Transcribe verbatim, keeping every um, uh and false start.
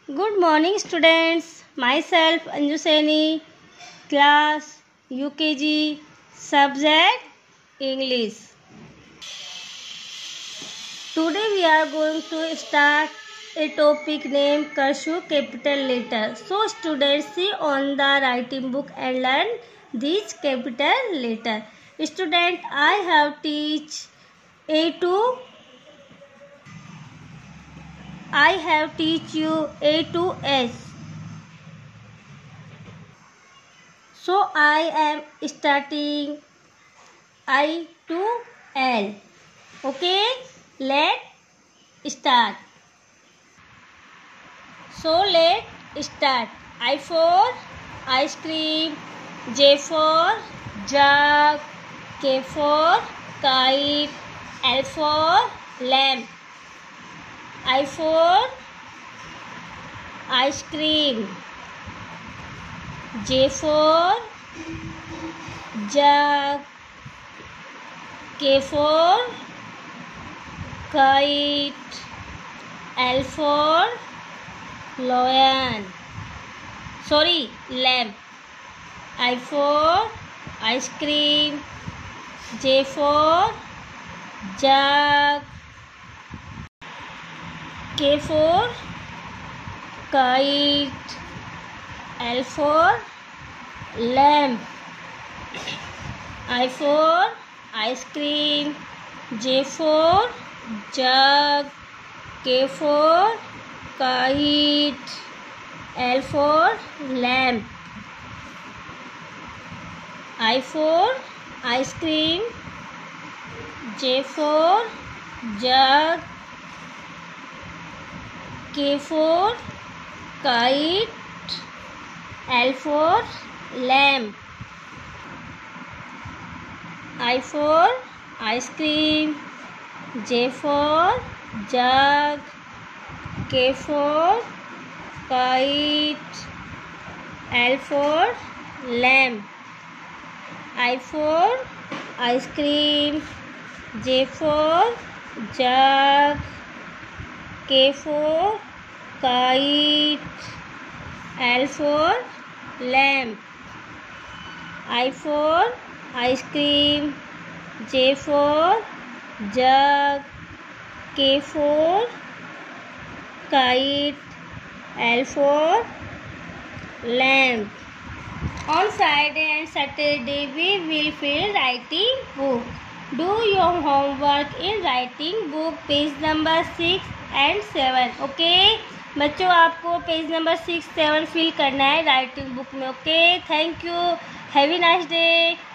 Good morning students. Myself Anju Saini, class U K G, subject English. Today we are going to start a topic named cursive capital letter. So students, see on the writing book and learn these capital letter. Student, I have teach A to I have teach you A to S. So I am starting I to L. Okay, let start. So let start. I for ice cream, J for jug, K for kite, L for lamp. I for ice cream, J for jug, K for kite, L for lion. Sorry, lamp. I for ice cream, J for jug, K for kite, L for lamp. I for ice cream, J for jug, K for kite, L for lamp. I for ice cream, J for jug, K for kite, L for lamp. I for ice cream, J for jug, K for kite, L for lamp. I for ice cream, J for jug, K for kite, L for lamp. I for ice cream, J for jug, K for kite, L for lamp. On Friday and Saturday we will fill writing book. Do your homework in writing book page number six and seven. Okay बच्चों, आपको page number six seven fill करना है writing book में. Okay, thank you, have a nice day.